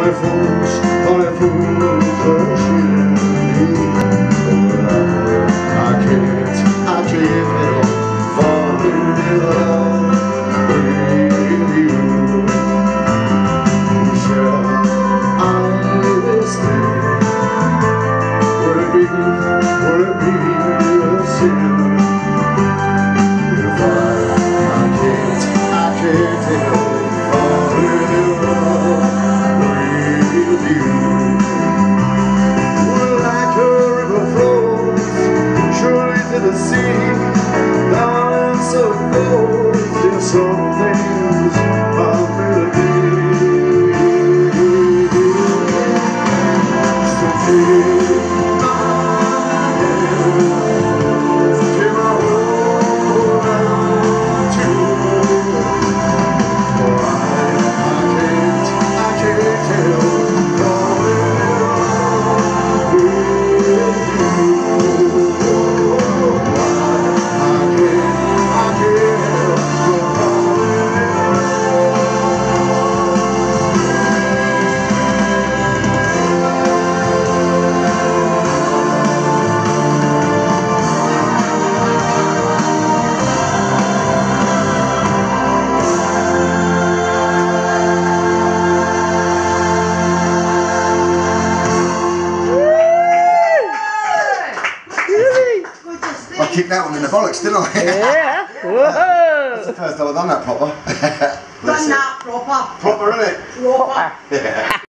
I kicked that one in the bollocks, didn't I? Yeah. Whoa. That's the first time I've done that proper. Done that proper. Proper, isn't it? Proper. Yeah.